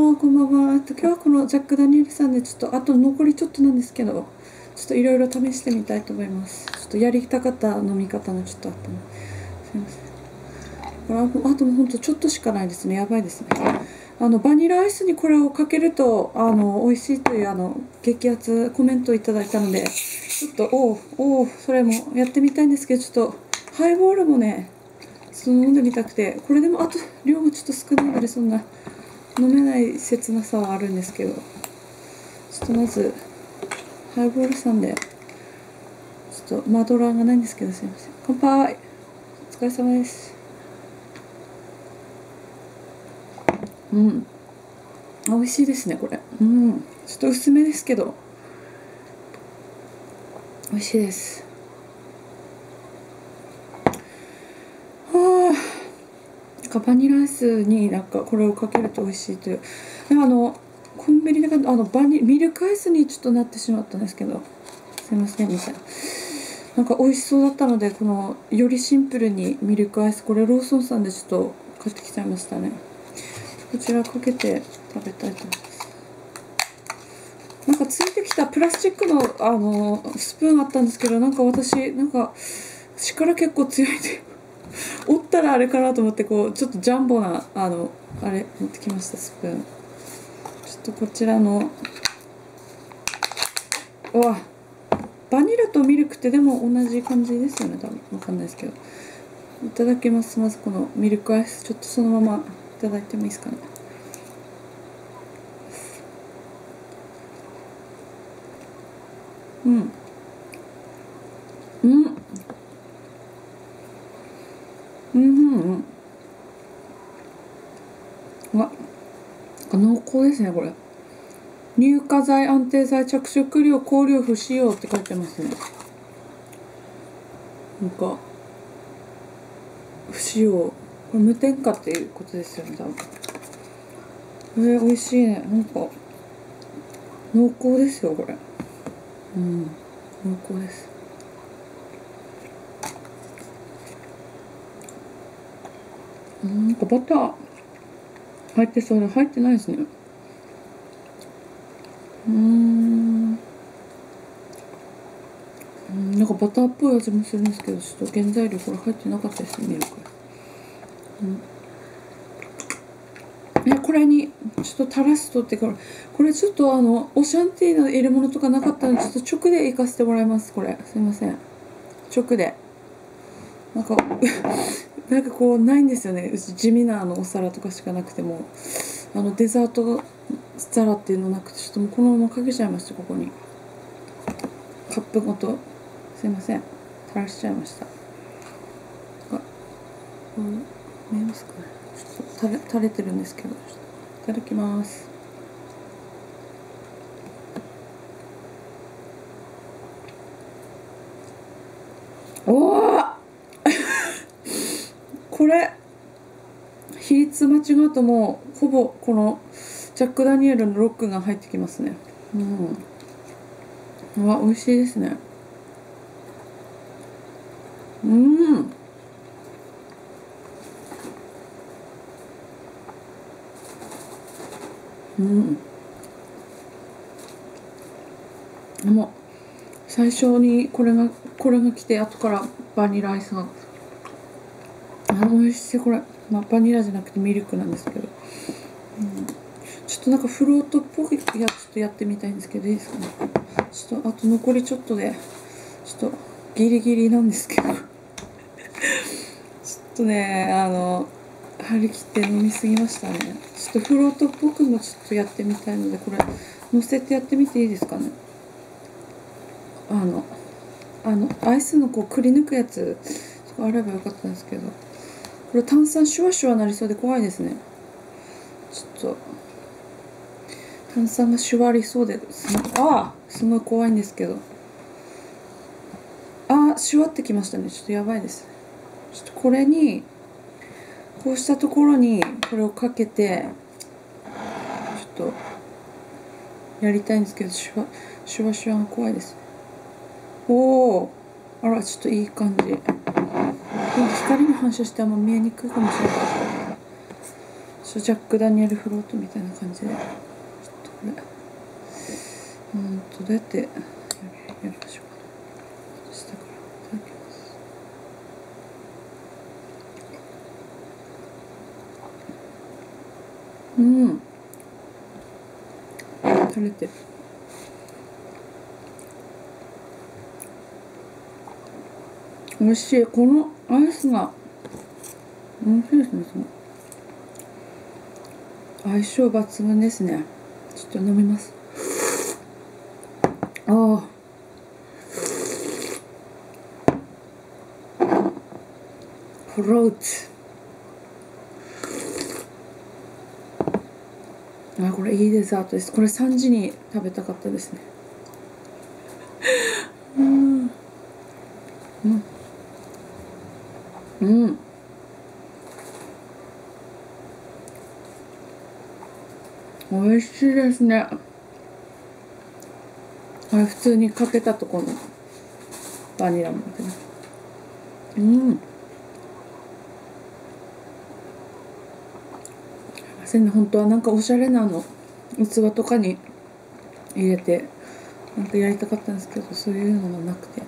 もこんばんは。今日はこのジャック・ダニエルさんでちょっとあと残りちょっとなんですけど、ちょっといろいろ試してみたいと思います。ちょっとやりたかった飲み方のちょっとあったの。すいません。これあともうほんとちょっとしかないですね。やばいですね。バニラアイスにこれをかけると美味しいという激アツコメントをいただいたので、ちょっとそれもやってみたいんですけど、ちょっとハイボールもねちょっと飲んでみたくて、これでもあと量もちょっと少ないのでそんな飲めない切なさはあるんですけど、ちょっとまずハイボールさんでちょっとマドラーがないんですけど、すいません。乾杯。お疲れ様です。美味しいですねこれ。ちょっと薄めですけど美味しいです。なんかバニラアイスになんかこれをかけると美味しいという、コンビニでミルクアイスにちょっとなってしまったんですけど、すいませんみたいな。なんか美味しそうだったので、このよりシンプルにミルクアイス、これローソンさんでちょっと買ってきちゃいましたね。こちらかけて食べたいと思います。なんかついてきたプラスチックのスプーンあったんですけど、なんか私なんか力結構強いんで折ったらあれかなと思って、こうちょっとジャンボなあれ持ってきました。スプーン。ちょっとこちらのバニラとミルクってでも同じ感じですよね、多分。わかんないですけど。いただきます。まずこのミルクアイス、ちょっとそのままいただいてもいいですかね。濃厚ですねこれ。乳化剤、安定剤、着色料、香料不使用って書いてますね。なんか不使用、これ無添加っていうことですよね多分。美味しいね。なんか濃厚ですよこれ。濃厚です。なんかバター入ってそうで入ってないですね。なんかバターっぽい味もするんですけど、ちょっと原材料これ入ってなかったですね、ミルク。これにちょっと垂らすとってからこれちょっとオシャンティーの入れ物とかなかったので、ちょっと直でいかせてもらいます。これすいません、直で。なんかなんかこうないんですよね、うち地味なお皿とかしかなくても、デザート皿っていうのなくて、ちょっともうこのままかけちゃいました。ここにカップごとすいません垂らしちゃいました。見えますかね。ちょっと垂れてるんですけど、いただきます。これ比率間違うともうほぼこのジャック・ダニエルのロックが入ってきますね。美味しいですね。もう最初にこれが来て、後からバニラアイスが美味しい。これ、バニラじゃなくてミルクなんですけど、ちょっとなんかフロートっぽいやつとやってみたいんですけど、いいですかね。ちょっとあと残りちょっとでちょっとギリギリなんですけどちょっとね張り切って飲みすぎましたね。ちょっとフロートっぽくもちょっとやってみたいので、これ乗せてやってみていいですかね。アイスのこうくり抜くやつとかあればよかったんですけど、これ炭酸シュワシュワなりそうで怖いですね。ちょっと炭酸がシュワりそうですごい怖いんですけど、シュワってきましたね。ちょっとやばいです。ちょっとこれにこうしたところにこれをかけてちょっとやりたいんですけど、シュワシュワが怖いです。あら、ちょっといい感じ。光に反射してあんま見えにくいかもしれない。 ジャック・ダニエルフロートみたいな感じで、ちょっとこれどうやってやりましょうか。下からいただきます。垂れてる。美味しい。このアイスが面白いですね。相性抜群ですね。ちょっと飲みます。ああ、フルーツ。これいいデザートです。これ3時に食べたかったですね。美味しいですね。これ普通にかけたところのバニラみたいな。本当はなんかおしゃれな器とかに入れてなんかやりたかったんですけど、そういうのがなくて。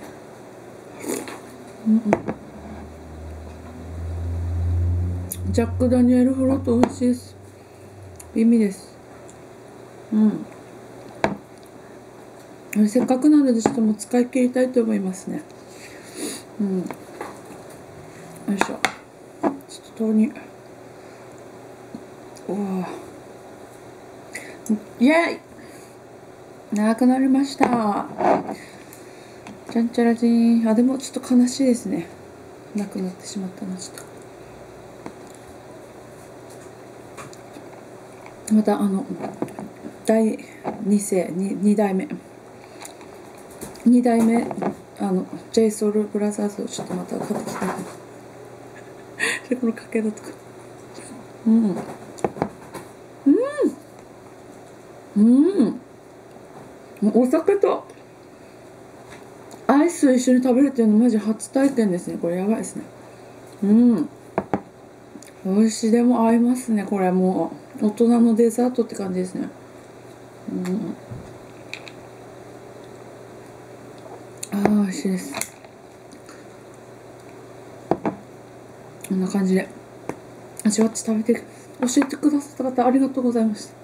ジャック・ダニエルフロート美味しいです。美味です。せっかくなのでちょっともう使い切りたいと思いますね。よいしょ。ちょっと豆乳。イエイ、なくなりました。ちゃんちゃらじーん。でもちょっと悲しいですね。なくなってしまったのちょっと。また第2代目JSOULBROTHERSをちょっとまた買ってきたいな。でこのかけらとかお酒とアイスを一緒に食べるっていうのマジ初体験ですね。これやばいですね。美味しい。でも合いますね。これもう大人のデザートって感じですね。美味しいです。こんな感じで味わって食べて教えてくださった方ありがとうございました。